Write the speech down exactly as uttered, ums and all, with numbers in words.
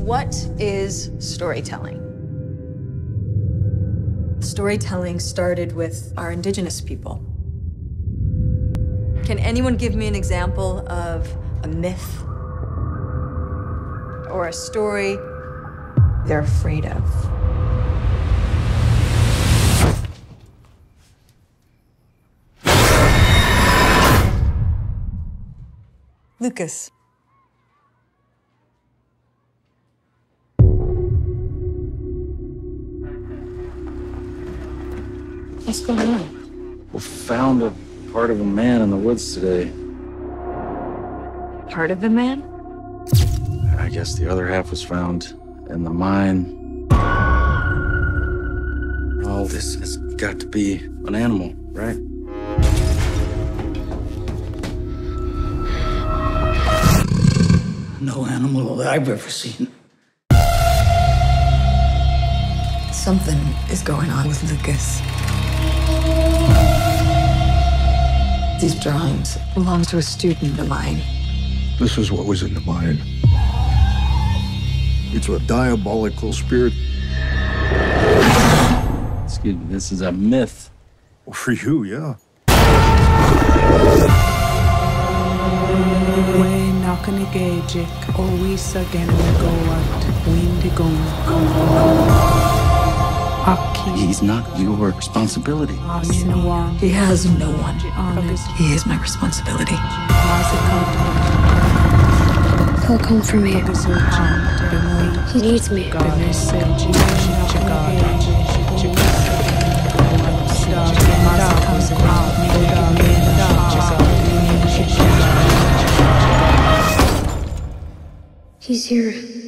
What is storytelling? Storytelling started with our indigenous people. Can anyone give me an example of a myth or a story they're afraid of? Lucas. What's going on? We found a part of a man in the woods today. Part of the man? I guess the other half was found in the mine. Oh, this has got to be an animal, right? No animal that I've ever seen. Something is going on with Lucas. These drawings belong to a student of mine. This is what was in the mine. It's a diabolical spirit. Excuse me, this is a myth. For you, yeah. We nakanigejik o wisa gengoat windigon. He's not your responsibility. He has no one. He is my responsibility. He'll come for me. He needs me. He's here.